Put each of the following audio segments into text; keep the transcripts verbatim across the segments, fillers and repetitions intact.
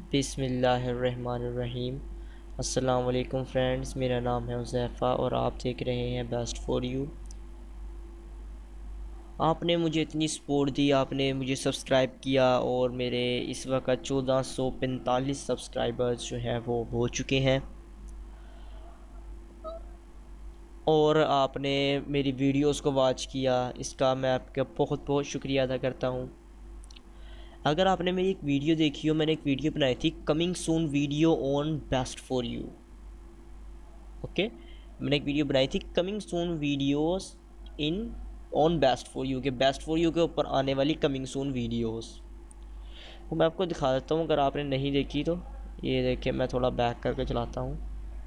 बिस्मिल्लाहिर्रहमानिर्रहीम। अस्सलाम वालेकुम फ्रेंड्स, मेरा नाम है हुज़ैफ़ा और आप देख रहे हैं बेस्ट फॉर यू। आपने मुझे इतनी सपोर्ट दी, आपने मुझे सब्सक्राइब किया और मेरे इस वक्त चौदह सौ पैंतालीस सब्सक्राइबर्स जो हैं वो हो चुके हैं और आपने मेरी वीडियोस को वॉच किया, इसका मैं आपका बहुत बहुत शुक्रिया अदा करता हूँ। अगर आपने मेरी एक वीडियो देखी हो, मैंने एक वीडियो बनाई थी coming soon video on best for you. Okay, मैंने एक वीडियो बनाई थी coming soon videos in on best for you के बेस्ट फॉर यू के ऊपर आने वाली कमिंग सून वीडियोस। वो मैं आपको दिखा देता हूँ अगर आपने नहीं देखी तो। ये देखिए, मैं थोड़ा बैक करके चलाता हूँ।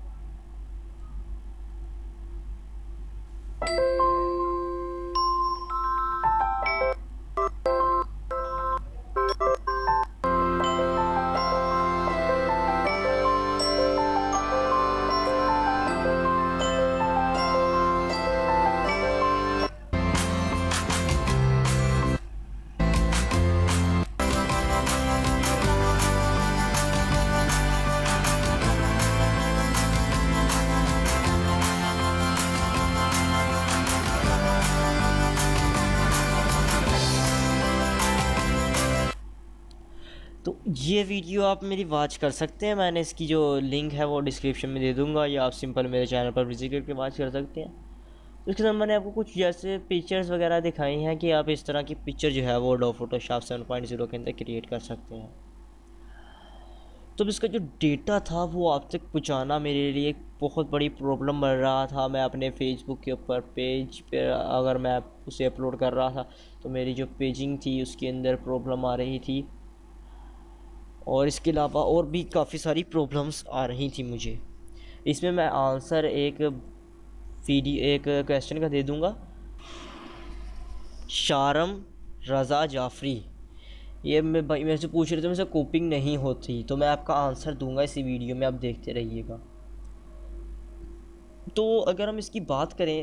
तो ये वीडियो आप मेरी वॉच कर सकते हैं। मैंने इसकी जो लिंक है वो डिस्क्रिप्शन में दे दूंगा, या आप सिंपल मेरे चैनल पर विजिट करके वॉच कर सकते हैं। उसके साथ मैंने आपको कुछ जैसे पिक्चर्स वगैरह दिखाई हैं कि आप इस तरह की पिक्चर जो है वो डो फोटोशॉप सेवन पॉइंट ज़ीरो के अंदर क्रिएट कर सकते हैं। तो इसका जो डेटा था वो आप तक पहुँचाना मेरे लिए एक बहुत बड़ी प्रॉब्लम बन रहा था। मैं अपने फेसबुक के ऊपर पेज पर अगर मैं उसे अपलोड कर रहा था तो मेरी जो पेजिंग थी उसके अंदर प्रॉब्लम आ रही थी, और इसके अलावा और भी काफ़ी सारी प्रॉब्लम्स आ रही थी मुझे। इसमें मैं आंसर एक वीडियो एक क्वेश्चन का दे दूंगा। शारम रज़ा जाफरी, ये मैं भाई मेरे से पूछ रहे थे, मुझसे कोपिंग नहीं होती, तो मैं आपका आंसर दूंगा इसी वीडियो में, आप देखते रहिएगा। तो अगर हम इसकी बात करें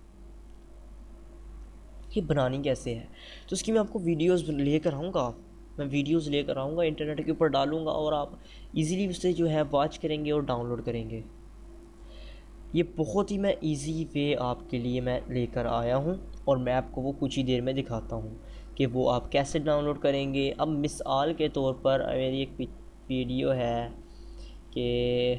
कि बनानी कैसे है, तो इसकी मैं आपको वीडियोस लेकर आऊँगा। मैं वीडियोस लेकर आऊँगा, इंटरनेट के ऊपर डालूँगा और आप इजीली उससे जो है वॉच करेंगे और डाउनलोड करेंगे। ये बहुत ही मैं इजी वे आपके लिए मैं लेकर आया हूँ और मैं आपको वो कुछ ही देर में दिखाता हूँ कि वो आप कैसे डाउनलोड करेंगे। अब मिसाल के तौर पर मेरी एक वीडियो है कि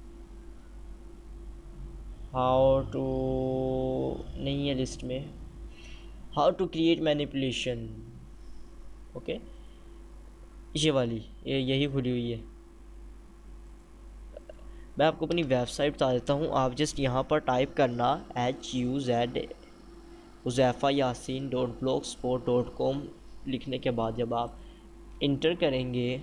हाउ टू, नहीं है लिस्ट में, how to create manipulation. Okay, ये वाली ये यही खुली हुई है। मैं आपको अपनी वेबसाइट बता देता हूँ। आप जस्ट यहाँ पर टाइप करना H U Z Huzaifa Yasin dot blogspot dot com. लिखने के बाद जब आप इंटर करेंगे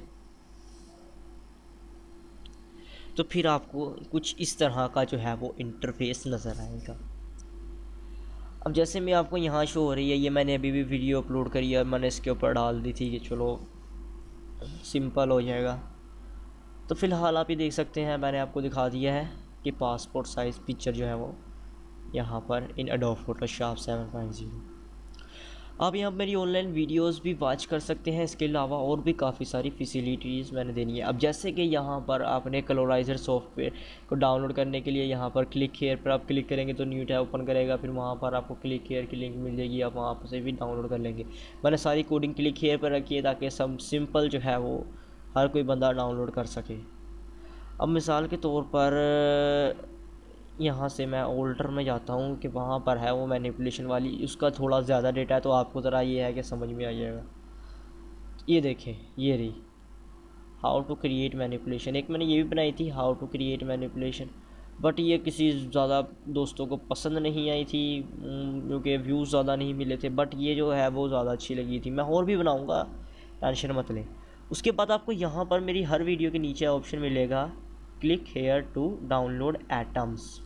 तो फिर आपको कुछ इस तरह का जो है वो इंटरफेस नज़र आएगा। अब जैसे मैं आपको यहाँ शो हो रही है, ये मैंने अभी भी वीडियो अपलोड करी है, मैंने इसके ऊपर डाल दी थी कि चलो सिंपल हो जाएगा। तो फ़िलहाल आप ये देख सकते हैं, मैंने आपको दिखा दिया है कि पासपोर्ट साइज़ पिक्चर जो है वो यहाँ पर in Adobe Photoshop seven point zero. आप यहाँ पर मेरी ऑनलाइन वीडियोस भी वॉच कर सकते हैं। इसके अलावा और भी काफ़ी सारी फैसिलिटीज़ मैंने देनी है। अब जैसे कि यहाँ पर आपने कलराइज़र सॉफ्टवेयर को डाउनलोड करने के लिए यहाँ पर क्लिक हेयर पर आप क्लिक करेंगे तो न्यू टैब ओपन करेगा, फिर वहाँ पर आपको क्लिक हेयर की लिंक मिल जाएगी, आप वहाँ से भी डाउनलोड कर लेंगे। मैंने सारी कोडिंग क्लिक हेयर पर रखी है ताकि सब सिंपल जो है वो हर कोई बंदा डाउनलोड कर सके। अब मिसाल के तौर पर यहाँ से मैं ओल्डर में जाता हूँ कि वहाँ पर है वो मैनिपुलेशन वाली, उसका थोड़ा ज़्यादा डेटा है तो आपको ज़रा ये है कि समझ में आ जाएगा। ये देखें, ये रही हाउ टू क्रिएट मैनिपुलेशन। एक मैंने ये भी बनाई थी how to create manipulation, but ये किसी ज़्यादा दोस्तों को पसंद नहीं आई थी क्योंकि व्यूज़ ज़्यादा नहीं मिले थे, बट ये जो है वो ज़्यादा अच्छी लगी थी। मैं और भी बनाऊँगा, टेंशन मत लें। उसके बाद आपको यहाँ पर मेरी हर वीडियो के नीचे ऑप्शन मिलेगा click here to download items.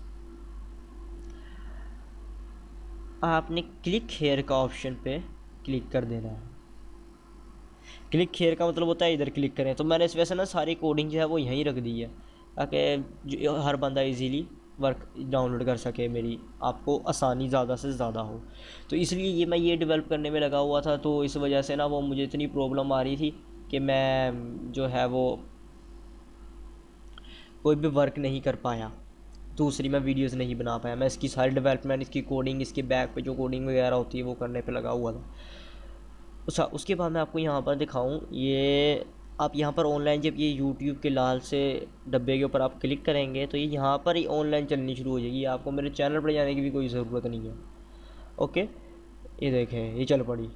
आपने क्लिक हेयर का ऑप्शन पे क्लिक कर देना है। क्लिक हेयर का मतलब होता है इधर क्लिक करें। तो मैंने इस वजह से ना सारी कोडिंग जो है वो यहीं रख दी है ताकि हर बंदा इजीली वर्क डाउनलोड कर सके, मेरी आपको आसानी ज़्यादा से ज़्यादा हो। तो इसलिए ये मैं ये डेवलप करने में लगा हुआ था। तो इस वजह से ना वो मुझे इतनी प्रॉब्लम आ रही थी कि मैं जो है वो कोई भी वर्क नहीं कर पाया, दूसरी मैं वीडियोस नहीं बना पाया। मैं इसकी सारी डेवलपमेंट, इसकी कोडिंग, इसके बैक पे जो कोडिंग वगैरह होती है वो करने पे लगा हुआ था। अच्छा, उसके बाद मैं आपको यहाँ पर दिखाऊँ, ये आप यहाँ पर ऑनलाइन जब ये यूट्यूब के लाल से डब्बे के ऊपर आप क्लिक करेंगे तो ये यहाँ पर ही ऑनलाइन चलनी शुरू हो जाएगी। आपको मेरे चैनल पर जाने की भी कोई ज़रूरत नहीं है। ओके, ये देखें, ये चल पड़ी।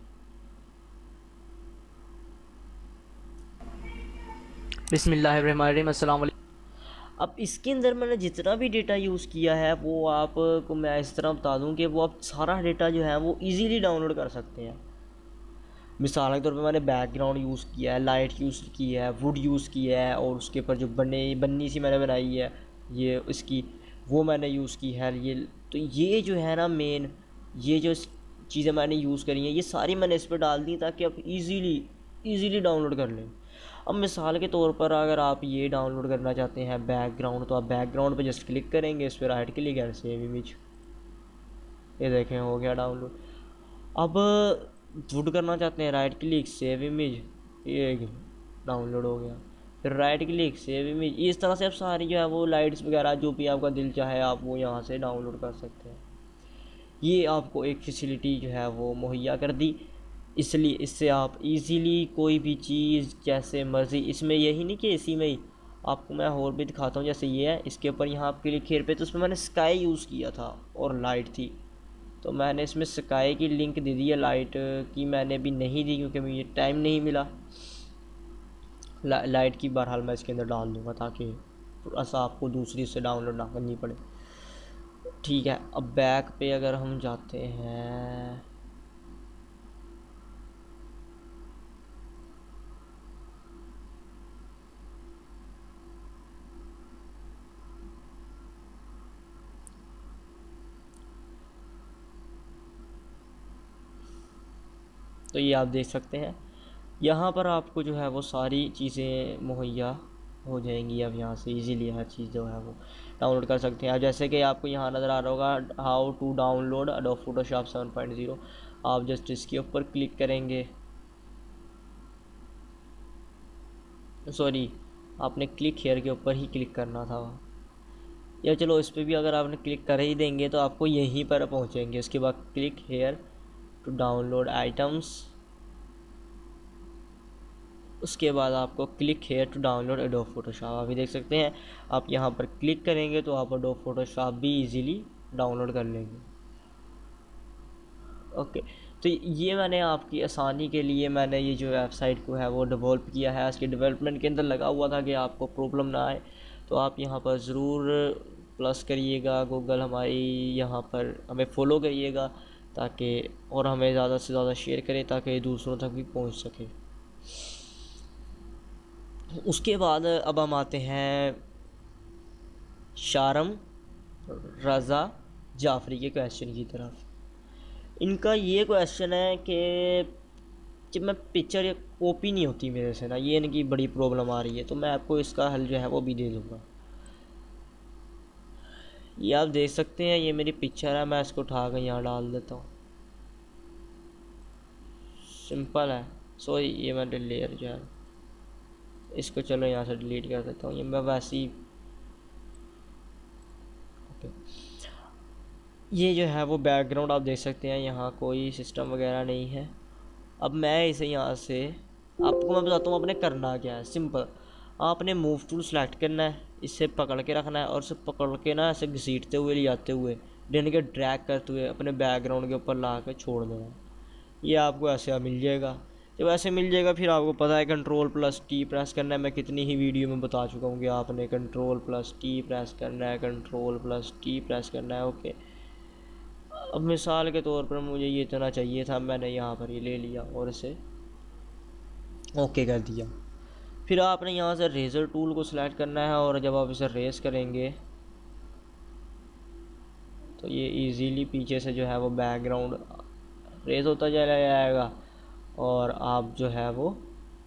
बिस्मिल्लाहिर्रहमानिर्रहीम, अस्सलाम वालेकुम। अब इसके अंदर मैंने जितना भी डेटा यूज़ किया है वो आपको मैं इस तरह बता दूं कि वो आप सारा डेटा जो है वो इजीली डाउनलोड कर सकते हैं। मिसाल के तौर पे मैंने बैकग्राउंड यूज़ किया है, लाइट यूज़ की है, वुड यूज़ किया है, और उसके ऊपर जो बने बन्नी सी मैंने बनाई है ये इसकी, वो मैंने यूज़ की है। ये तो ये जो है ना मेन, ये जो चीज़ें मैंने यूज़ करी हैं ये सारी मैंने इस पर डाल दी ताकि आप इजीली इजीली डाउनलोड कर लें। अब मिसाल के तौर पर अगर आप ये डाउनलोड करना चाहते हैं बैकग्राउंड, तो आप बैकग्राउंड पे जस्ट क्लिक करेंगे, इस पर right click and save image, ये देखें हो गया डाउनलोड। अब वुड करना चाहते हैं, राइट क्लिक सेव इमेज, ये डाउनलोड हो गया, फिर राइट क्लिक सेव इमेज। इस तरह से आप सारी जो है वो लाइट्स वगैरह जो भी आपका दिल चाहे आप वो यहाँ से डाउनलोड कर सकते हैं। ये आपको एक फैसिलिटी जो है वो मुहैया कर दी, इसलिए इससे आप इजीली कोई भी चीज़ जैसे मर्ज़ी, इसमें यही नहीं कि इसी में ही आपको मैं और भी दिखाता हूँ। जैसे ये है, इसके ऊपर यहाँ आप क्लिक हेयर पे, तो उसमें मैंने स्काई यूज़ किया था और लाइट थी, तो मैंने इसमें स्काई की लिंक दे दी है, लाइट की मैंने भी नहीं दी क्योंकि मुझे टाइम नहीं मिला। ला, लाइट की बहरहाल मैं इसके अंदर डाल दूँगा ताकि थोड़ा सा आपको दूसरी से डाउनलोड ना करनी पड़े। ठीक है, अब बैक पे अगर हम जाते हैं, तो ये आप देख सकते हैं यहाँ पर आपको जो है वो सारी चीज़ें मुहैया हो जाएंगी। अब यहाँ से इजीली हर चीज़ जो है वो डाउनलोड कर सकते हैं। अब जैसे कि आपको यहाँ नज़र आ रहा होगा how to download Adobe Photoshop seven point zero, आप जस्ट इसके ऊपर क्लिक करेंगे, सॉरी आपने क्लिक हेयर के ऊपर ही क्लिक करना था, या चलो इस पर भी अगर आपने क्लिक कर ही देंगे तो आपको यहीं पर पहुँचेंगे। उसके बाद click here to download items, उसके बाद आपको click here to download Adobe Photoshop. अभी देख सकते हैं आप यहाँ पर क्लिक करेंगे तो आप एडोब फोटोशॉप भी इजीली डाउनलोड कर लेंगे। ओके, तो ये मैंने आपकी आसानी के लिए मैंने ये जो वेबसाइट को है वो डेवलप किया है। इसके डेवलपमेंट के अंदर लगा हुआ था कि आपको प्रॉब्लम ना आए, तो आप यहाँ पर ज़रूर प्लस करिएगा, गूगल हमारी यहाँ पर हमें फॉलो करिएगा ताकि, और हमें ज़्यादा से ज़्यादा शेयर करें ताकि दूसरों तक भी पहुँच सके। उसके बाद अब हम आते हैं शारम रज़ा जाफरी के क्वेश्चन की तरफ। इनका ये क्वेश्चन है कि जब मैं पिक्चर या कॉपी नहीं होती मेरे से ना, ये इनकी बड़ी प्रॉब्लम आ रही है, तो मैं आपको इसका हल जो है वो भी दे दूँगा। ये आप देख सकते हैं ये मेरी पिक्चर है, मैं इसको उठा कर यहाँ डाल देता हूँ, सिंपल है। सो ये मैंने लेयर जो है इसको चलो यहाँ से डिलीट कर देता हूँ, ये मैं वैसे ही ओके। ये जो है वो बैकग्राउंड आप देख सकते हैं, यहाँ कोई सिस्टम वगैरह नहीं है। अब मैं इसे यहाँ से आपको मैं बताता हूँ आपने करना क्या है। सिंपल, आपने मूव टूल सेलेक्ट करना है, इससे पकड़ के रखना है और इसे पकड़ के ना ऐसे घसीटते हुए ले जाते हुए डेन के ड्रैग करते हुए अपने बैकग्राउंड के ऊपर ला के छोड़ देना। ये आपको ऐसे मिल जाएगा। जब ऐसे मिल जाएगा फिर आपको पता है कंट्रोल प्लस टी प्रेस करना है। मैं कितनी ही वीडियो में बता चुका हूँ कि आपने कंट्रोल प्लस टी प्रेस करना है, कंट्रोल प्लस टी प्रेस करना है। ओके, अब मिसाल के तौर पर मुझे ये इतना चाहिए था, मैंने यहाँ पर ये ले लिया और इसे ओके कर दिया। फिर आपने यहाँ से रेजर टूल को सिलेक्ट करना है और जब आप इसे रेस करेंगे तो ये इजीली पीछे से जो है वो बैकग्राउंड रेस होता चला जाएगा और आप जो है वो,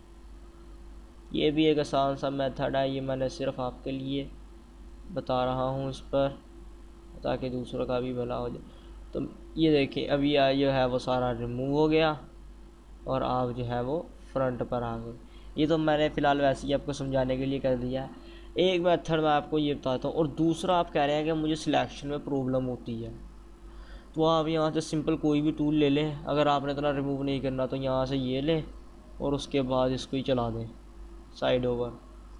ये भी एक आसान सा मेथड है, ये मैंने सिर्फ आपके लिए बता रहा हूँ इस पर ताकि दूसरों का भी भला हो जाए। तो ये देखिए अभी जो है वो सारा रिमूव हो गया और आप जो है वो फ्रंट पर आ गए। ये तो मैंने फ़िलहाल वैसे ही आपको समझाने के लिए कर दिया है। एक मेथड मैं आपको ये बताता हूँ। और दूसरा, आप कह रहे हैं कि मुझे सिलेक्शन में प्रॉब्लम होती है, तो आप यहाँ से सिंपल कोई भी टूल ले लें। अगर आपने इतना रिमूव नहीं करना तो यहाँ से ये लें और उसके बाद इसको ही चला दें साइड ओवर।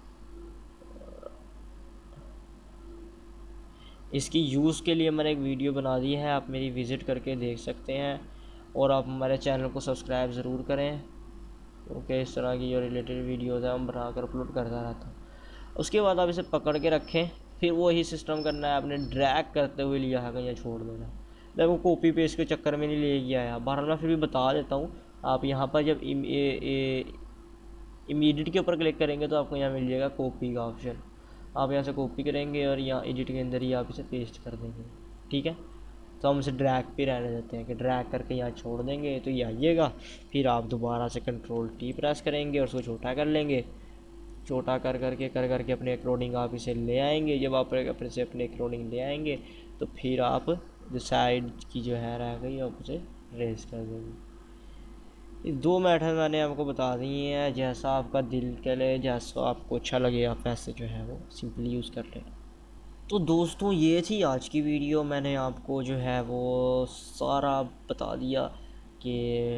इसकी यूज़ के लिए मैंने एक वीडियो बना दी है, आप मेरी विज़िट करके देख सकते हैं। और आप हमारे चैनल को सब्सक्राइब ज़रूर करें, क्योंकि इस तरह की जो रिलेटेड वीडियोज़ हैं हम बनाकर अपलोड करता रहता हूँ। उसके बाद आप इसे पकड़ के रखें, फिर वही सिस्टम करना है, आपने ड्रैग करते हुए लिया है कहीं छोड़ देना है। देखो कॉपी पेस्ट के चक्कर में नहीं ले गया है, बहरहाल मैं फिर भी बता देता हूँ। आप यहाँ पर जब इमीडिएट के ऊपर क्लिक करेंगे तो आपको यहाँ मिल जाएगा कॉपी का ऑप्शन। आप यहाँ से कॉपी करेंगे और यहाँ एडिट के अंदर ही आप इसे पेस्ट कर देंगे, ठीक है। तो हम इसे ड्रैग पे रहने देते हैं कि ड्रैग करके यहाँ छोड़ देंगे तो ये आइएगा। फिर आप दोबारा से कंट्रोल टी प्रेस करेंगे और उसको छोटा कर लेंगे। छोटा कर करके कर करके अपने अकॉर्डिंग आप इसे ले आएंगे। जब आप अपने से अपने अकॉर्डिंग ले आएंगे तो फिर आप जो साइड की जो है रह गई आप उसे रेस कर देंगे। ये दो मेथड मैंने आपको बता दिए हैं, जैसा आपका दिल करे, जैसा आपको अच्छा लगे आप ऐसे जो है वो सिंपली यूज़ कर लें। तो दोस्तों ये थी आज की वीडियो। मैंने आपको जो है वो सारा बता दिया कि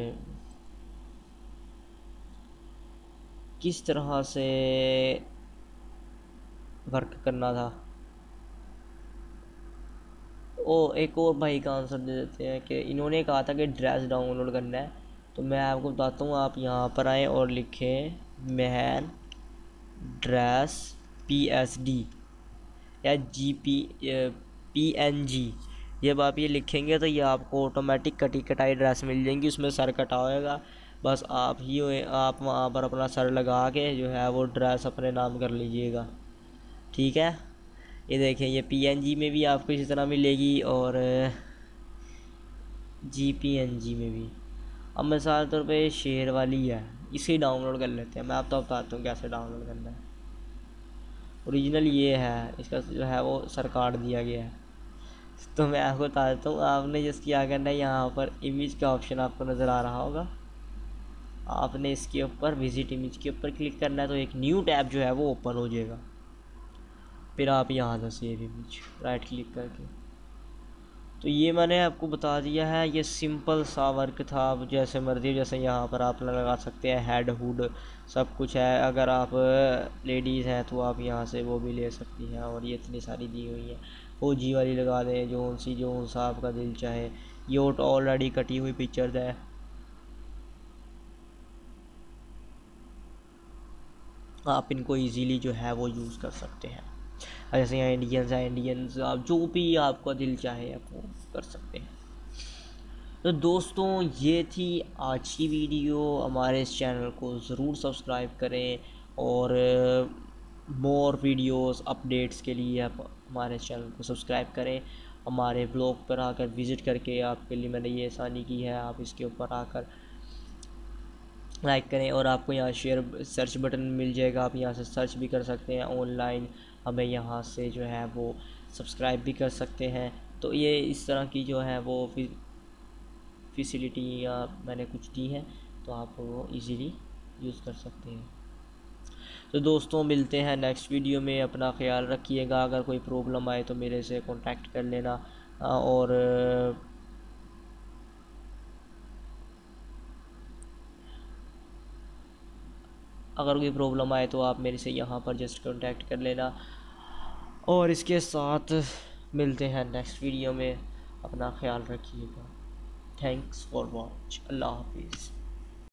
किस तरह से वर्क करना था। ओ एक और भाई का आंसर दे देते हैं कि इन्होंने कहा था कि ड्रेस डाउनलोड करना है, तो मैं आपको बताता हूँ। आप यहाँ पर आएँ और लिखें man dress P S D या G P P N G. जब आप ये लिखेंगे तो ये आपको ऑटोमेटिक कटी कटाई ड्रेस मिल जाएंगी, उसमें सर कटा होएगा। बस आप ही आप वहाँ पर अपना सर लगा के जो है वो ड्रेस अपने नाम कर लीजिएगा, ठीक है। ये देखें ये पी एन जी में भी आपको इसी तरह मिलेगी और जी पी एन जी में भी। अब मिसाल तौर पे शेर वाली है, इसे डाउनलोड कर लेते हैं। मैं आपको बताता हूँ कैसे डाउनलोड करना है। ओरिजिनल ये है, इसका जो है वो सर काट दिया गया है। तो मैं आपको बता देता हूँ, आपने जिस क्या करना है, यहाँ पर इमेज का ऑप्शन आपको नज़र आ रहा होगा। आपने इसके ऊपर विजिट इमेज के ऊपर क्लिक करना है तो एक न्यू टैब जो है वो ओपन हो जाएगा। फिर आप यहाँ से सेव इमेज राइट क्लिक करके, तो ये मैंने आपको बता दिया है। ये सिंपल सा वर्क था, आप जैसे मर्जी, जैसे यहाँ पर आप लगा सकते हैं हेड हुड सब कुछ है। अगर आप लेडीज़ हैं तो आप यहाँ से वो भी ले सकती हैं। और ये इतनी सारी दी हुई हैं, फौजी वाली लगा दें, जो सी जो सा आपका दिल चाहे। ये ऑलरेडी कटी हुई पिक्चर्स है, आप इनको इजीली जो है वो यूज़ कर सकते हैं। जैसे यहाँ इंडियंस हैं, इंडियंस आप जो भी आपका दिल चाहे आप वो कर सकते हैं। तो दोस्तों ये थी आज की वीडियो। हमारे इस चैनल को ज़रूर सब्सक्राइब करें और मोर वीडियोस अपडेट्स के लिए आप हमारे चैनल को सब्सक्राइब करें। हमारे ब्लॉग पर आकर विज़िट करके, आपके लिए मैंने ये आसानी की है, आप इसके ऊपर आकर लाइक करें। और आपको यहाँ शेयर सर्च बटन मिल जाएगा, आप यहाँ से सर्च भी कर सकते हैं ऑनलाइन। हमें यहाँ से जो है वो सब्सक्राइब भी कर सकते हैं। तो ये इस तरह की जो है वो फैसिलिटियाँ मैंने कुछ दी हैं, तो आप वो इजीली यूज़ कर सकते हैं। तो दोस्तों मिलते हैं नेक्स्ट वीडियो में। अपना ख्याल रखिएगा। अगर कोई प्रॉब्लम आए तो मेरे से कांटेक्ट कर लेना। और अगर कोई प्रॉब्लम आए तो आप मेरे से यहाँ पर जस्ट कांटेक्ट कर लेना। और इसके साथ मिलते हैं नेक्स्ट वीडियो में। अपना ख्याल रखिएगा। Thanks for watch. अल्लाह हाफिज़।